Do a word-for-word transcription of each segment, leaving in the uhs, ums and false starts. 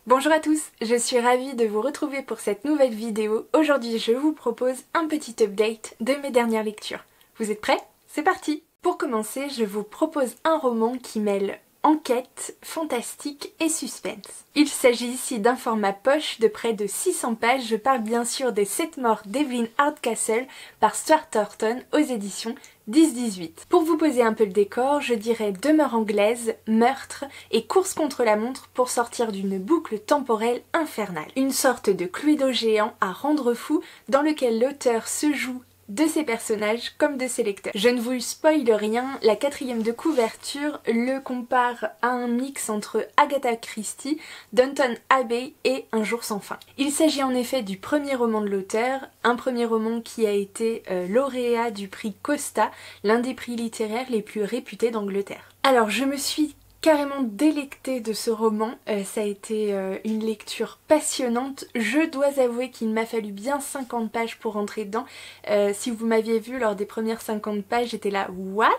Bonjour à tous, je suis ravie de vous retrouver pour cette nouvelle vidéo. Aujourd'hui je vous propose un petit update de mes dernières lectures. Vous êtes prêts? C'est parti! Pour commencer, je vous propose un roman qui mêle enquête, fantastique et suspense. Il s'agit ici d'un format poche de près de six cents pages. Je parle bien sûr des sept morts d'Evelyn Hardcastle par Stuart Thornton aux éditions dix dix-huit. Pour vous poser un peu le décor, je dirais demeure anglaise, meurtre et course contre la montre pour sortir d'une boucle temporelle infernale. Une sorte de Cluedo géant à rendre fou dans lequel l'auteur se joue de ses personnages comme de ses lecteurs. Je ne vous spoile rien, la quatrième de couverture le compare à un mix entre Agatha Christie, Downton Abbey et Un jour sans fin. Il s'agit en effet du premier roman de l'auteur, un premier roman qui a été euh, lauréat du prix Costa, l'un des prix littéraires les plus réputés d'Angleterre. Alors je me suis carrément délectée de ce roman, euh, ça a été euh, une lecture passionnante. Je dois avouer qu'il m'a fallu bien cinquante pages pour rentrer dedans. Euh, si vous m'aviez vu lors des premières cinquante pages, j'étais là what?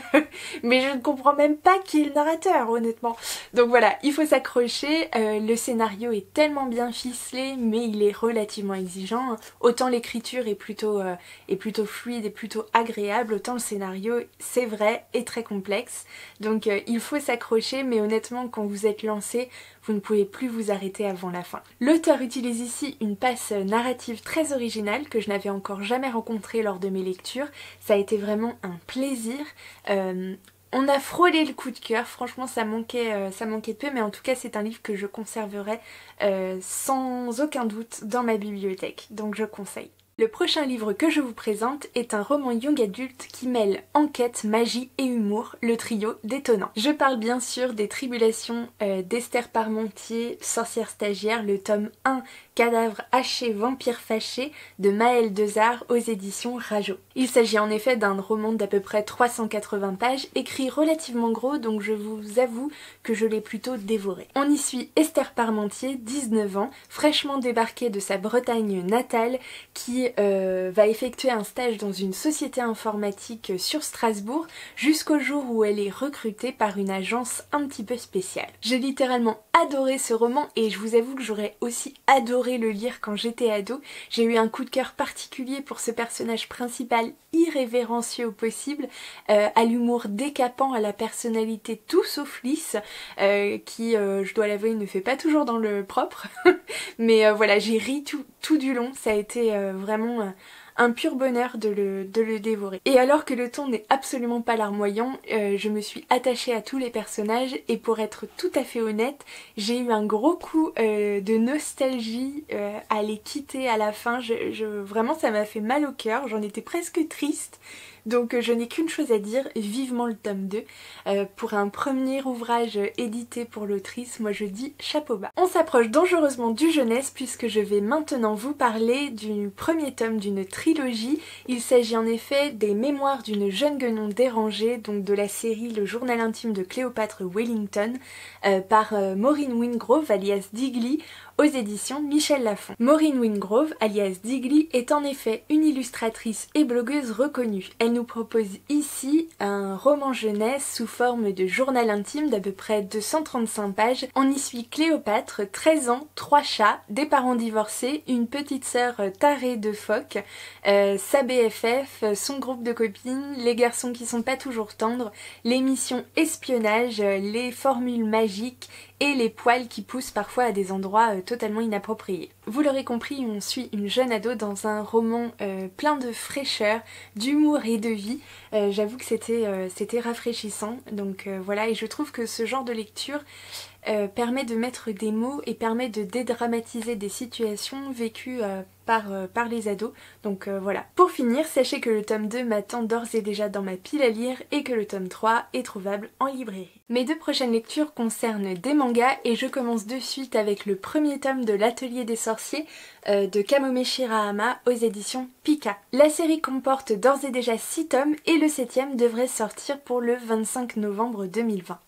Mais je ne comprends même pas qui est le narrateur, honnêtement. Donc voilà, il faut s'accrocher. Euh, le scénario est tellement bien ficelé, mais il est relativement exigeant. Autant l'écriture est plutôt euh, est plutôt fluide et plutôt agréable, autant le scénario, c'est vrai, est très complexe. Donc euh, il faut s'accrocher, mais honnêtement, quand vous êtes lancé, vous ne pouvez plus vous arrêter avant la fin. L'auteur utilise ici une passe narrative très originale que je n'avais encore jamais rencontrée lors de mes lectures. Ça a été vraiment un plaisir. Euh, on a frôlé le coup de cœur, franchement ça manquait, euh, ça manquait de peu, mais en tout cas c'est un livre que je conserverai euh, sans aucun doute dans ma bibliothèque, donc je conseille. Le prochain livre que je vous présente est un roman young adulte qui mêle enquête, magie et humour, le trio détonnant. Je parle bien sûr des Tribulations euh, d'Esther Parmentier, sorcière stagiaire, le tome un, Cadavre haché, vampire fâché de Maëlle Dezard aux éditions Rajo. Il s'agit en effet d'un roman d'à peu près trois cent quatre-vingts pages, écrit relativement gros, donc je vous avoue que je l'ai plutôt dévoré. On y suit Esther Parmentier, dix-neuf ans, fraîchement débarquée de sa Bretagne natale, qui euh, va effectuer un stage dans une société informatique sur Strasbourg jusqu'au jour où elle est recrutée par une agence un petit peu spéciale. J'ai littéralement adoré ce roman et je vous avoue que j'aurais aussi adoré le lire quand j'étais ado. J'ai eu un coup de cœur particulier pour ce personnage principal irrévérencieux au possible, euh, à l'humour décapant, à la personnalité tout sauf lisse, euh, qui, euh, je dois l'avouer, ne fait pas toujours dans le propre. Mais euh, voilà, j'ai ri tout, tout du long, ça a été euh, vraiment... Euh, un pur bonheur de le, de le dévorer. Et alors que le ton n'est absolument pas larmoyant, euh, je me suis attachée à tous les personnages et pour être tout à fait honnête, j'ai eu un gros coup euh, de nostalgie euh, à les quitter à la fin. Je, je, vraiment ça m'a fait mal au cœur, j'en étais presque triste. Donc euh, je n'ai qu'une chose à dire, vivement le tome deux. Euh, pour un premier ouvrage édité pour l'autrice, moi je dis chapeau bas. On s'approche dangereusement du jeunesse puisque je vais maintenant vous parler du premier tome d'une trilogie. Il s'agit en effet des mémoires d'une jeune guenon dérangée, donc de la série Le journal intime de Cléopâtre Wellington, euh, par euh, Maureen Wingrove alias Digly, aux éditions Michel Lafon. Maureen Wingrove, alias Digly, est en effet une illustratrice et blogueuse reconnue. Elle nous propose ici un roman jeunesse sous forme de journal intime d'à peu près deux cent trente-cinq pages. On y suit Cléopâtre, treize ans, trois chats, des parents divorcés, une petite sœur tarée de phoque, euh, sa B F F, son groupe de copines, les garçons qui sont pas toujours tendres, les missions espionnage, les formules magiques et les poils qui poussent parfois à des endroits euh, totalement inappropriés. Vous l'aurez compris, on suit une jeune ado dans un roman euh, plein de fraîcheur, d'humour et de vie. Euh, J'avoue que c'était euh, c'était rafraîchissant, donc euh, voilà, et je trouve que ce genre de lecture euh, permet de mettre des mots et permet de dédramatiser des situations vécues euh, par, euh, par les ados, donc euh, voilà. Pour finir, sachez que le tome deux m'attend d'ores et déjà dans ma pile à lire et que le tome trois est trouvable en librairie. Mes deux prochaines lectures concernent des mangas et je commence de suite avec le premier tome de l'Atelier des sorciers euh, de Kamome Shirahama aux éditions Pika. La série comporte d'ores et déjà six tomes et le septième devrait sortir pour le vingt-cinq novembre deux mille vingt.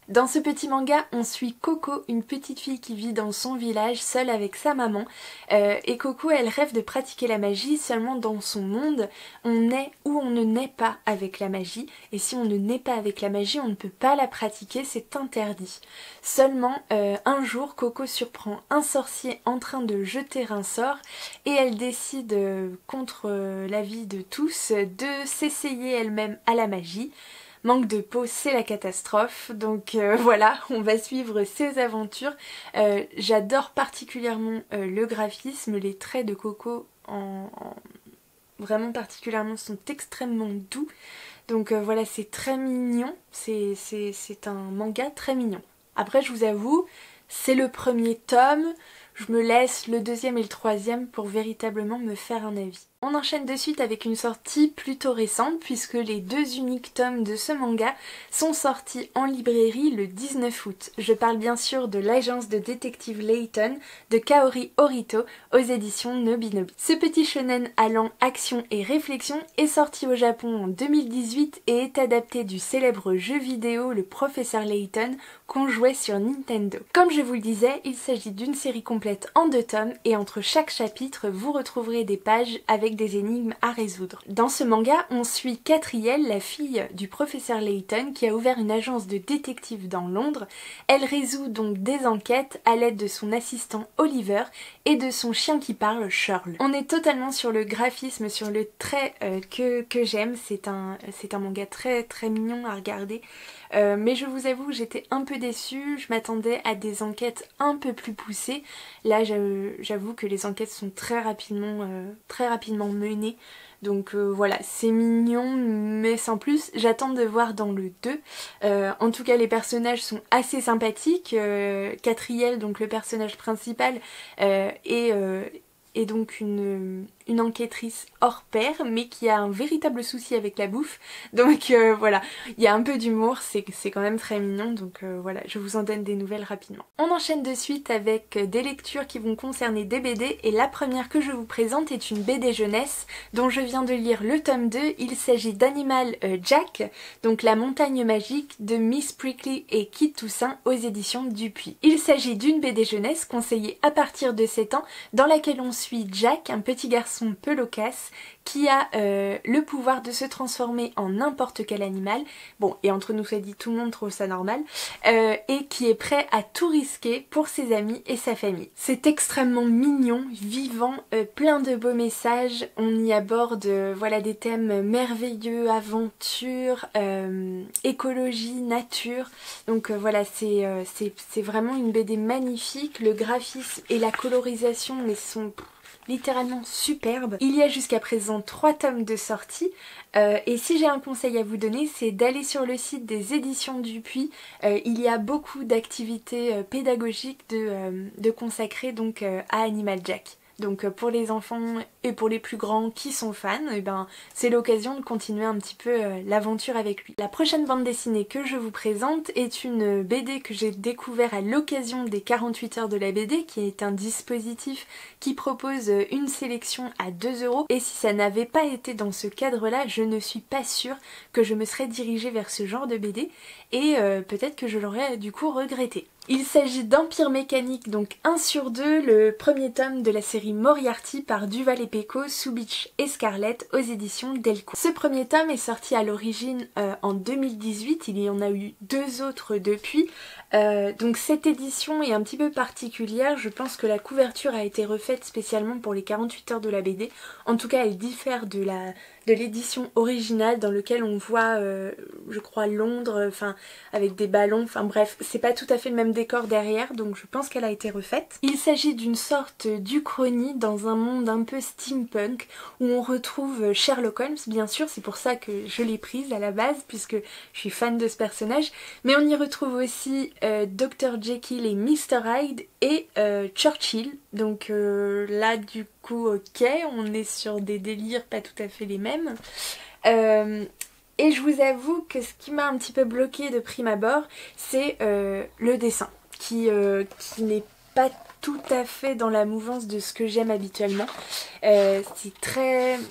Dans ce petit manga, on suit Coco, une petite fille qui vit dans son village seule avec sa maman. Euh, et Coco, elle rêve de pratiquer la magie, seulement dans son monde, on est ou on ne naît pas avec la magie. Et si on ne naît pas avec la magie, on ne peut pas la pratiquer, c'est interdit. Seulement, euh, un jour, Coco surprend un sorcier en train de jeter un sort et elle décide, euh, contre euh, l'avis de tous, de s'essayer elle-même à la magie. Manque de peau, c'est la catastrophe, donc euh, voilà, on va suivre ses aventures. Euh, J'adore particulièrement euh, le graphisme, les traits de Coco en, en... vraiment particulièrement sont extrêmement doux. Donc euh, voilà, c'est très mignon, c'est un manga très mignon. Après je vous avoue, c'est le premier tome, je me laisse le deuxième et le troisième pour véritablement me faire un avis. On enchaîne de suite avec une sortie plutôt récente puisque les deux uniques tomes de ce manga sont sortis en librairie le dix-neuf août. Je parle bien sûr de l'agence de détective Layton de Kaori Orito aux éditions Nobinobi. Ce petit shonen allant action et réflexion est sorti au Japon en deux mille dix-huit et est adapté du célèbre jeu vidéo Le Professeur Layton qu'on jouait sur Nintendo. Comme je vous le disais, il s'agit d'une série complète en deux tomes et entre chaque chapitre vous retrouverez des pages avec des énigmes à résoudre. Dans ce manga, on suit Catriel, la fille du professeur Layton qui a ouvert une agence de détectives dans Londres. Elle résout donc des enquêtes à l'aide de son assistant Oliver et de son chien qui parle, Shirl. On est totalement sur le graphisme, sur le trait euh, que, que j'aime. C'est un, c'est un manga très très mignon à regarder. Euh, mais je vous avoue que j'étais un peu déçue, je m'attendais à des enquêtes un peu plus poussées. Là j'avoue que les enquêtes sont très rapidement, euh, très rapidement menées. Donc euh, voilà, c'est mignon mais sans plus. J'attends de voir dans le deux. Euh, en tout cas les personnages sont assez sympathiques. Euh, Catriel, donc le personnage principal, euh, est... Euh, est donc une, une enquêtrice hors pair mais qui a un véritable souci avec la bouffe, donc euh, voilà, il y a un peu d'humour, c'est quand même très mignon, donc euh, voilà, je vous en donne des nouvelles rapidement. On enchaîne de suite avec des lectures qui vont concerner des B D et la première que je vous présente est une B D jeunesse dont je viens de lire le tome deux. Il s'agit d'Animal euh, Jack, donc la montagne magique de Miss Prickly et Kid Toussaint aux éditions Dupuis. Il s'agit d'une B D jeunesse conseillée à partir de sept ans dans laquelle on suit Jack, un petit garçon peu loquace qui a euh, le pouvoir de se transformer en n'importe quel animal, bon et entre nous ça dit tout le monde trouve ça normal, euh, et qui est prêt à tout risquer pour ses amis et sa famille. C'est extrêmement mignon, vivant, euh, plein de beaux messages, on y aborde euh, voilà, des thèmes merveilleux, aventure, euh, écologie, nature, donc euh, voilà c'est euh, c'est vraiment une B D magnifique, le graphisme et la colorisation mais sont littéralement superbe. Il y a jusqu'à présent trois tomes de sortie euh, et si j'ai un conseil à vous donner, c'est d'aller sur le site des éditions Dupuis. Euh, il y a beaucoup d'activités euh, pédagogiques de, euh, de consacrer donc euh, à Animal Jack. Donc euh, pour les enfants et pour les plus grands qui sont fans, et ben, c'est l'occasion de continuer un petit peu euh, l'aventure avec lui. La prochaine bande dessinée que je vous présente est une B D que j'ai découvert à l'occasion des quarante-huit heures de la B D, qui est un dispositif qui propose une sélection à deux euros. Et si ça n'avait pas été dans ce cadre-là, je ne suis pas sûre que je me serais dirigée vers ce genre de B D et euh, peut-être que je l'aurais du coup regretté. Il s'agit d'Empire Mécanique, donc un sur deux, le premier tome de la série Moriarty par Duval et Pecot, Soubitch et Scarlett aux éditions Delcourt. Ce premier tome est sorti à l'origine euh, en deux mille dix-huit, il y en a eu deux autres depuis. Euh, donc cette édition est un petit peu particulière, je pense que la couverture a été refaite spécialement pour les quarante-huit heures de la B D. En tout cas elle diffère de la de l'édition originale dans laquelle on voit euh, je crois Londres, enfin avec des ballons, enfin bref, c'est pas tout à fait le même décor derrière, donc je pense qu'elle a été refaite. Il s'agit d'une sorte d'Uchronie dans un monde un peu steampunk où on retrouve Sherlock Holmes, bien sûr, c'est pour ça que je l'ai prise à la base puisque je suis fan de ce personnage, mais on y retrouve aussi euh, docteur Jekyll et mister Hyde et euh, Churchill, donc euh, là du coup ok, on est sur des délires pas tout à fait les mêmes. Euh, et je vous avoue que ce qui m'a un petit peu bloqué de prime abord, c'est euh, le dessin, qui, euh, qui n'est pas tout à fait dans la mouvance de ce que j'aime habituellement. Euh, c'est très...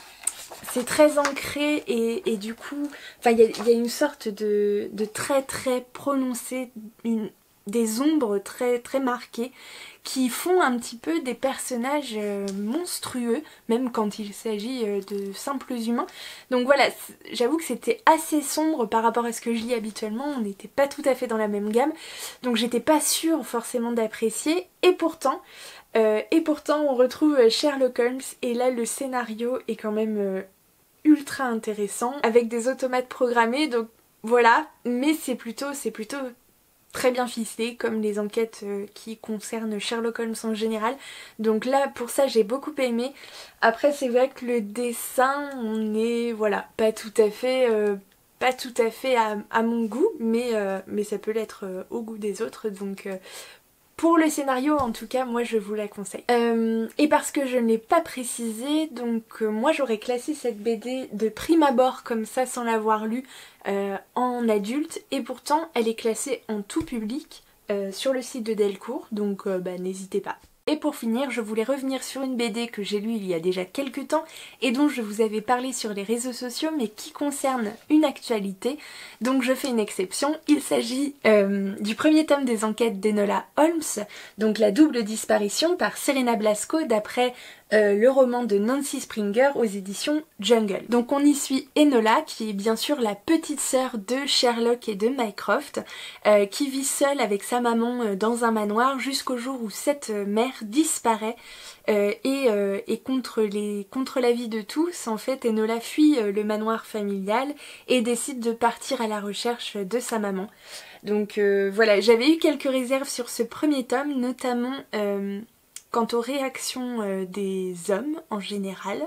c'est très ancré et, et du coup, enfin il y, y a une sorte de, de trait très prononcé, une, des ombres très très marquées qui font un petit peu des personnages euh, monstrueux, même quand il s'agit euh, de simples humains. Donc voilà, j'avoue que c'était assez sombre par rapport à ce que je lis habituellement, on n'était pas tout à fait dans la même gamme, donc j'étais pas sûre forcément d'apprécier, et pourtant, euh, et pourtant on retrouve Sherlock Holmes, et là le scénario est quand même euh, ultra intéressant, avec des automates programmés, donc voilà, mais c'est plutôt, c'est plutôt très bien ficelé comme les enquêtes euh, qui concernent Sherlock Holmes en général, donc là pour ça j'ai beaucoup aimé. Après c'est vrai que le dessin on est voilà pas tout à fait euh, pas tout à fait à, à mon goût, mais, euh, mais ça peut l'être euh, au goût des autres, donc euh, pour le scénario en tout cas moi je vous la conseille. Euh, et parce que je ne l'ai pas précisé, donc euh, moi j'aurais classé cette B D de prime abord comme ça sans l'avoir lue euh, en adulte, et pourtant elle est classée en tout public euh, sur le site de Delcourt, donc euh, bah, n'hésitez pas. Et pour finir, je voulais revenir sur une B D que j'ai lue il y a déjà quelques temps et dont je vous avais parlé sur les réseaux sociaux, mais qui concerne une actualité, donc je fais une exception. Il s'agit euh, du premier tome des enquêtes d'Enola Holmes, donc La double disparition par Serena Blasco, d'après euh, le roman de Nancy Springer aux éditions Jungle. Donc on y suit Enola, qui est bien sûr la petite sœur de Sherlock et de Mycroft, euh, qui vit seule avec sa maman euh, dans un manoir jusqu'au jour où cette euh, mère disparaît, euh, et, euh, et contre, les, contre l'avis de tous, en fait Enola fuit euh, le manoir familial et décide de partir à la recherche de sa maman. Donc euh, voilà, j'avais eu quelques réserves sur ce premier tome, notamment euh, quant aux réactions euh, des hommes en général,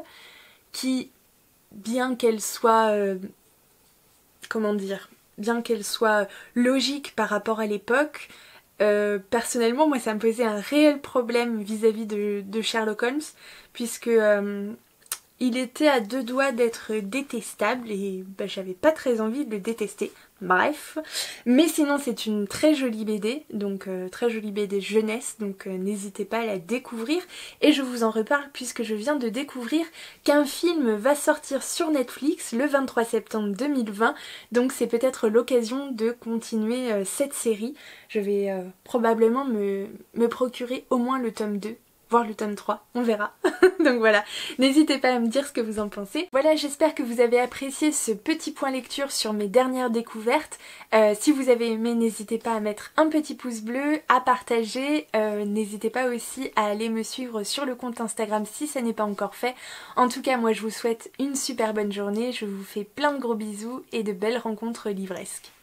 qui, bien qu'elles soient, euh, comment dire, bien qu'elles soient logiques par rapport à l'époque, Euh, personnellement moi ça me posait un réel problème vis-à-vis de, de Sherlock Holmes, puisque euh, il était à deux doigts d'être détestable et bah, j'avais pas très envie de le détester. Bref, mais sinon c'est une très jolie B D, donc euh, très jolie B D jeunesse, donc euh, n'hésitez pas à la découvrir, et je vous en reparle puisque je viens de découvrir qu'un film va sortir sur Netflix le vingt-trois septembre deux mille vingt, donc c'est peut-être l'occasion de continuer euh, cette série. Je vais euh, probablement me, me procurer au moins le tome deux, voire le tome trois, on verra. Donc voilà, n'hésitez pas à me dire ce que vous en pensez. Voilà, j'espère que vous avez apprécié ce petit point lecture sur mes dernières découvertes. Euh, si vous avez aimé, n'hésitez pas à mettre un petit pouce bleu, à partager. Euh, n'hésitez pas aussi à aller me suivre sur le compte Instagram si ça n'est pas encore fait. En tout cas, moi je vous souhaite une super bonne journée, je vous fais plein de gros bisous et de belles rencontres livresques.